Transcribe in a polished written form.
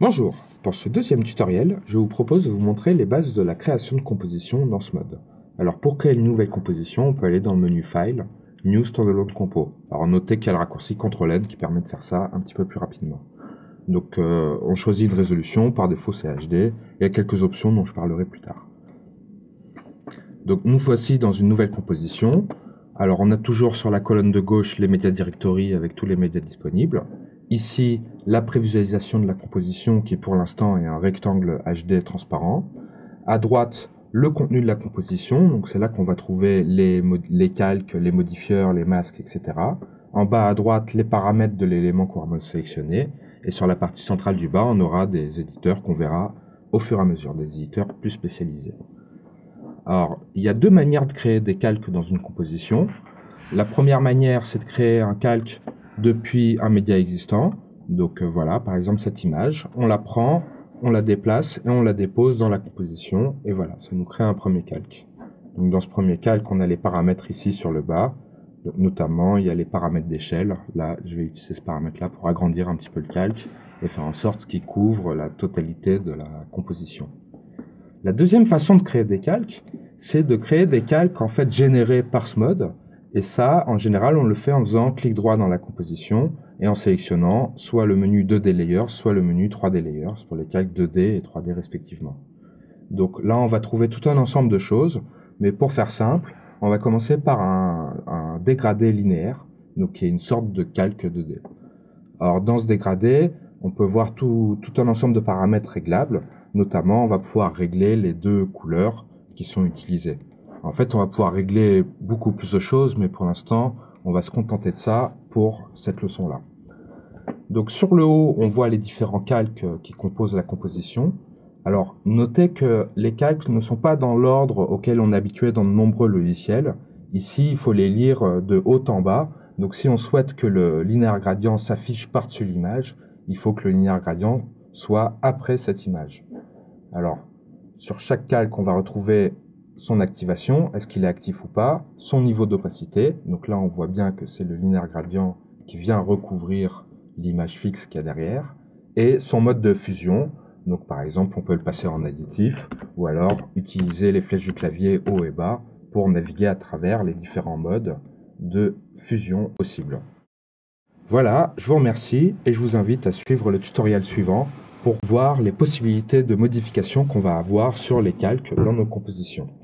Bonjour, pour ce deuxième tutoriel, je vous propose de vous montrer les bases de la création de composition dans ce mode. Alors pour créer une nouvelle composition, on peut aller dans le menu File, New Standalone Compo. Alors notez qu'il y a le raccourci CTRL-N qui permet de faire ça un petit peu plus rapidement. Donc on choisit une résolution, par défaut c'est HD, il y a quelques options dont je parlerai plus tard. Donc nous voici dans une nouvelle composition. Alors on a toujours sur la colonne de gauche les Media Directory avec tous les médias disponibles. Ici, la prévisualisation de la composition qui pour l'instant est un rectangle HD transparent. À droite, le contenu de la composition, donc c'est là qu'on va trouver les calques, les modifieurs, les masques, etc. En bas à droite, les paramètres de l'élément qu'on va sélectionner. Et sur la partie centrale du bas, on aura des éditeurs qu'on verra au fur et à mesure, des éditeurs plus spécialisés. Alors, il y a deux manières de créer des calques dans une composition. La première manière, c'est de créer un calque depuis un média existant. Donc voilà, par exemple cette image, on la prend, on la déplace et on la dépose dans la composition. Et voilà, ça nous crée un premier calque. Donc dans ce premier calque, on a les paramètres ici sur le bas. Donc, notamment, il y a les paramètres d'échelle. Là, je vais utiliser ce paramètre-là pour agrandir un petit peu le calque et faire en sorte qu'il couvre la totalité de la composition. La deuxième façon de créer des calques, c'est de créer des calques en fait générés par ce mode. Et ça, en général, on le fait en faisant clic droit dans la composition et en sélectionnant soit le menu 2D Layers, soit le menu 3D Layers pour les calques 2D et 3D respectivement. Donc là, on va trouver tout un ensemble de choses, mais pour faire simple, on va commencer par un dégradé linéaire, donc qui est une sorte de calque 2D. Alors dans ce dégradé, on peut voir tout un ensemble de paramètres réglables. Notamment, on va pouvoir régler les deux couleurs qui sont utilisées. En fait, on va pouvoir régler beaucoup plus de choses, mais pour l'instant, on va se contenter de ça pour cette leçon-là. Donc sur le haut, on voit les différents calques qui composent la composition. Alors, notez que les calques ne sont pas dans l'ordre auquel on est habitué dans de nombreux logiciels. Ici, il faut les lire de haut en bas. Donc si on souhaite que le linéaire gradient s'affiche par-dessus l'image, il faut que le linéaire gradient soit après cette image. Alors, sur chaque calque, on va retrouver son activation, est-ce qu'il est actif ou pas, son niveau d'opacité, donc là on voit bien que c'est le linéaire gradient qui vient recouvrir l'image fixe qu'il y a derrière, et son mode de fusion, donc par exemple on peut le passer en additif, ou alors utiliser les flèches du clavier haut et bas pour naviguer à travers les différents modes de fusion possibles. Voilà, je vous remercie et je vous invite à suivre le tutoriel suivant pour voir les possibilités de modification qu'on va avoir sur les calques dans nos compositions.